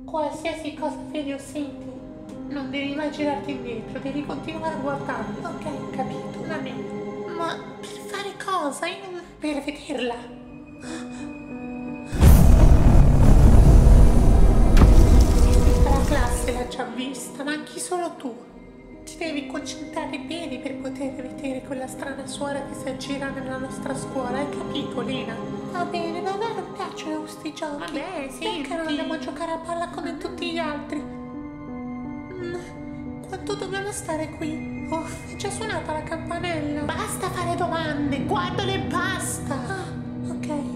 Qualsiasi cosa vedi o senti, non devi mai girarti indietro, devi continuare a guardarmi. Ok, capito, va bene. Ma per fare cosa? Io non... Per vederla. Tutta la classe l'ha già vista, ma anche solo tu. Ti devi concentrare bene per poter vedere quella strana suora che si aggira nella nostra scuola, hai capito, Lena? Va bene, ma a me non piacciono questi giochi. Vabbè, sì. Perché non andiamo a giocare a palla come tutti gli altri? Quanto dobbiamo stare qui? Oh, è già suonata la campanella. Basta fare domande, guardale e basta. Ah, ok.